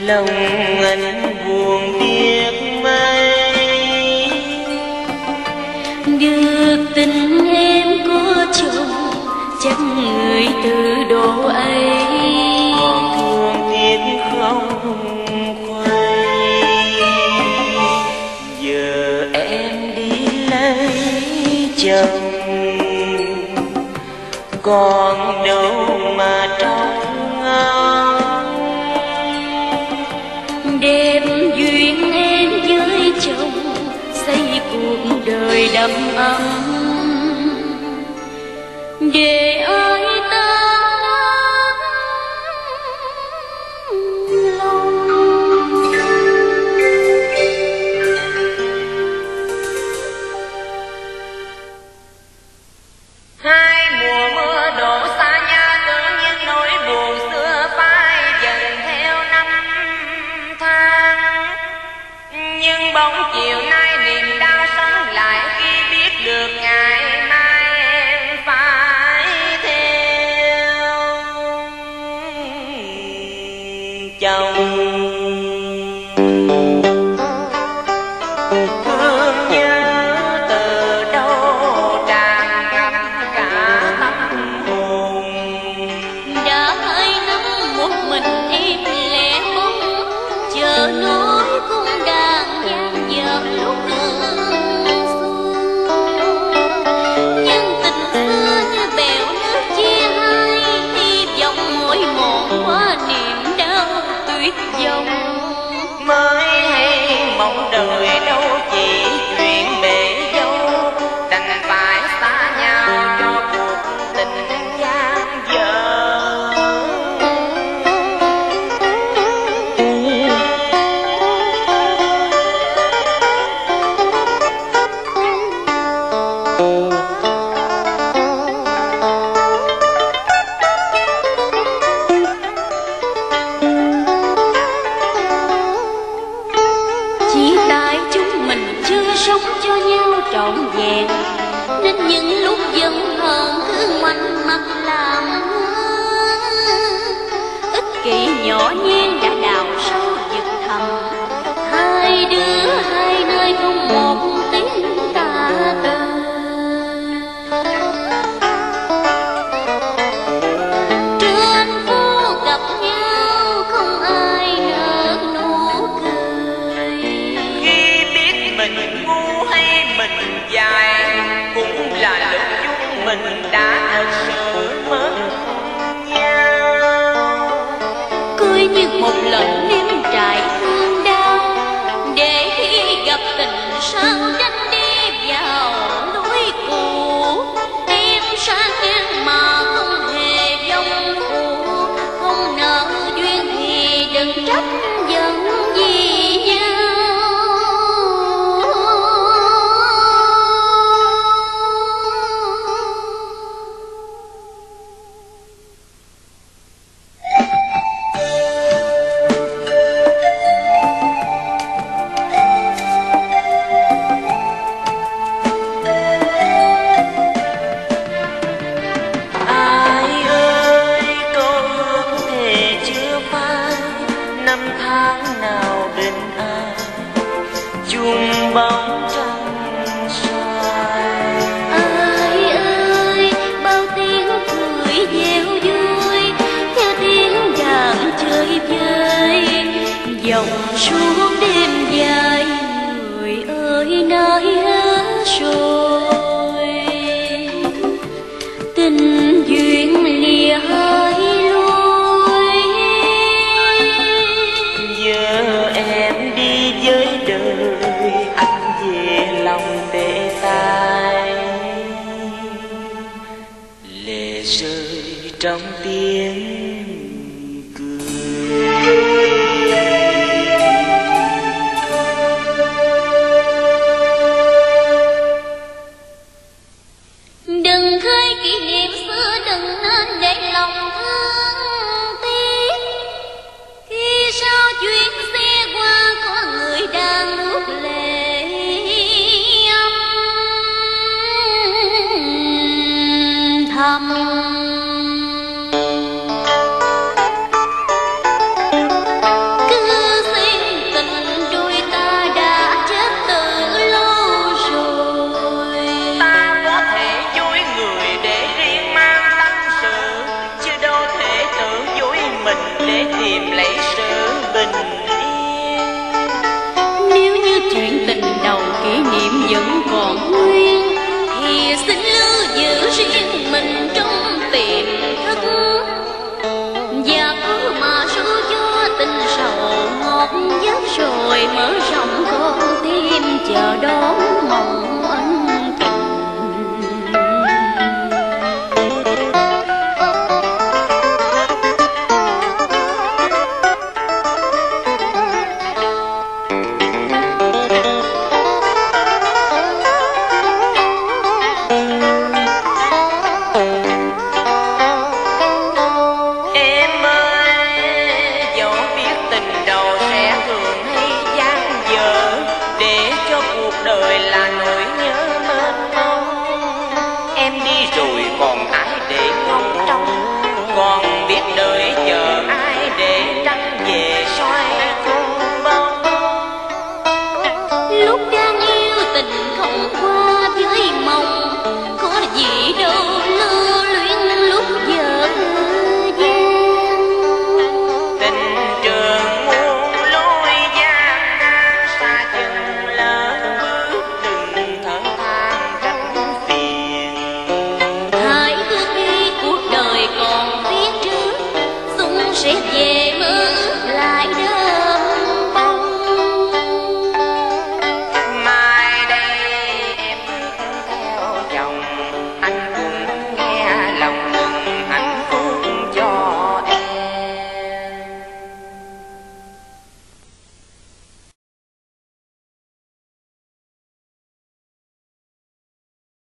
lòng anh buồn biết mấy. Được tình em có chồng chắc người từ độ ấy còn thương tiếc không quay. Giờ em đi lấy chồng còn đâu mà trông ngóng. đêm duyên em với chồng xây cuộc đời đầm ấm để ai ta lòng. Hai mùa mưa đổ xa nhà tự nhiên nỗi buồn xưa phai dần theo năm tháng. Nhưng bóng chiều nay niềm đau sống lại khi biết được ngày mai em phải theo chồng. Thương nhớ từ đâu tràn ngập cả tâm hồn. Đã 2 năm một mình em lẻ bóng chờ nỗi cung đàn gian dở lúc cơn xuân. Nhưng tình xưa như bèo nước chia hai, hy vọng mỗi một qua niềm đau tuyệt vọng. Mới hay mong đời đâu chỉ chuyện bể dâu, đành phải xa nhau cho cuộc tình gian dở. Chỉ tại chúng mình chưa sống cho nhau trọn vẹn nên những lúc giận hờn cứ ngoảnh mặt làm ngơ. Ích kỷ nhỏ nhen đã đào sâu vực thẳm, hai đứa hai nơi không một tiếng tà từ. Trên phố gặp nhau không ai nở nụ cười. Khi biết mình ngu hay mình dài cũng là lúc chúng mình đã thật sự mất nhau. Cưới như một lần nếm trải thương đau để khi gặp tình sao tránh đi vào lối cũ. Em sang ngang mà không hề vong phụ, không nợ duyên thì đừng trách giận vì nhau. Ai ơi câu ước thề chưa phai, năm tháng nào bên ai chung bóng trăng xoay. Ai ơi bao tiếng cười gieo vui theo tiếng đàn chơi vơi dòng suốt đêm dài. Người ơi nói hết rồi tình duyên lìa hai lối. Giờ em đi với đời, anh về lòng để tay. Lệ rơi trong tiếng cười. Đừng khơi kỷ niệm xưa, đừng nên để lòng thương tiếc. Khi sao chuyến xe qua có người đang nuốt lệ âm thầm. mình để tìm lấy sự bình yên. Nếu như chuyện tình đầu kỷ niệm vẫn còn nguyên, thì xin lưu giữ riêng mình trong tiềm thức. Và cứ mà ru cho tình sầu ngọt giấc rồi mở rộng con tim chờ đón mộng.